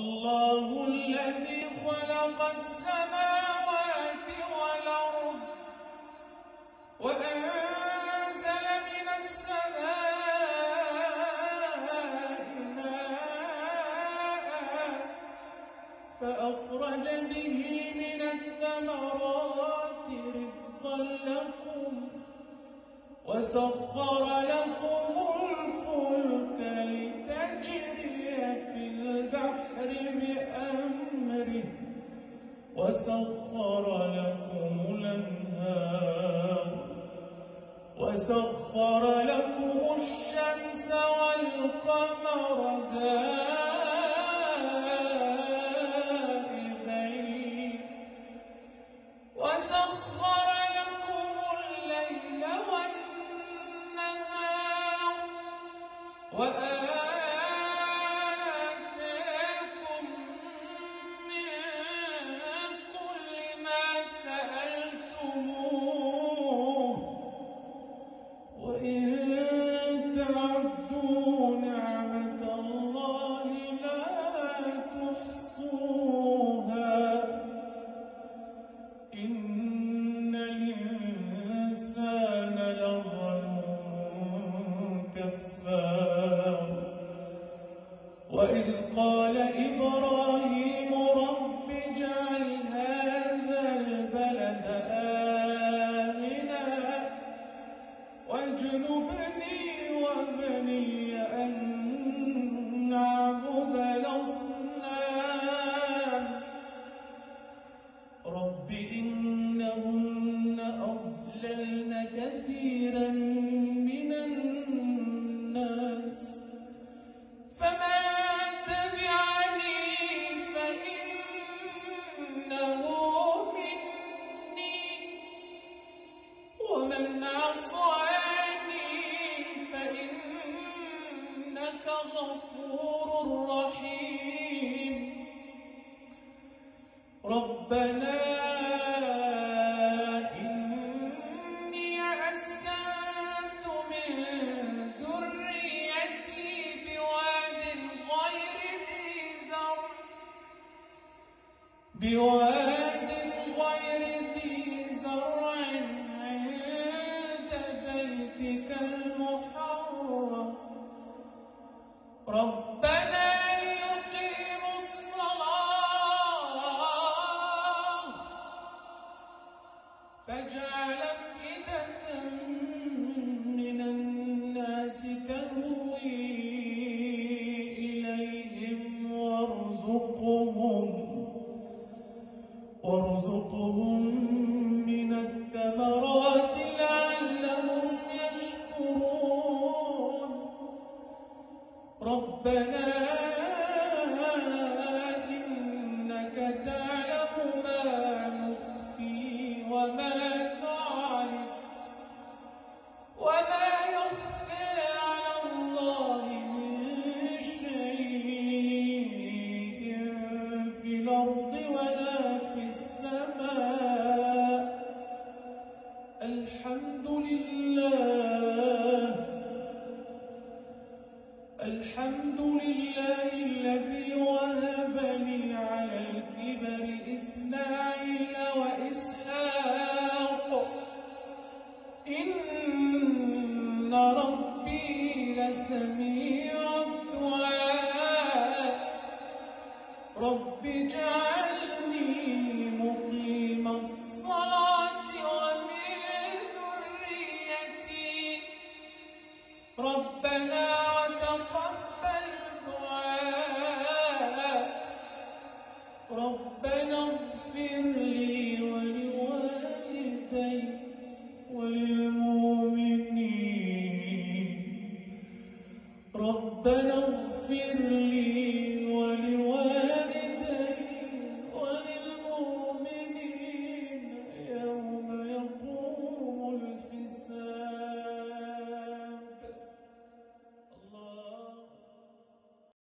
الله الذي خلق السماوات والأرض وأنزل من السماء ماء فأخرج به من الثمرات رزقا لكم وسخر لكم الفلك لتجري في البحر بأمره وسخر لكم الأنهار وسخر لكم الشمس والقمر دائبين وسخر لكم الليل والنهار وآتاكم من كل ما سألتموه وإن تعدوا نعمة الله لا تحصوها إن الإنسان لظلوم كفار وإذ قال إبراهيم رب اجعل هذا البلد آمنا واجنبني وبني أن نعبد الأصنام رب إنهن أضللن كثيرا من الناس فمن تبعني فإنه مني ومن عصاني فإنك غفور رحيم ربنا إني أسكنت من ذريتي بواد غير ذي زرع عند بيتك المحرم ربنا ليقيموا الصلاة فاجعل أفئدة من الناس تهوي إليهم وارزقهم من الثمرات لعلهم يشكرون ربنا إنك تعلم ما نخفي وما نعلم وما يخفى على الله من شيء في الأرض ولا في السماء الحمد لله الذي وهب لي على الكبر إسماعيل وإسحاق إن ربي لسميع الدعاء رب اجعلني مقيم الصلاة ومن ذريتي ربنا وتقبل دعاء ربنا اغفر لي ولوالدي وللمؤمنين ربنا اغفر لي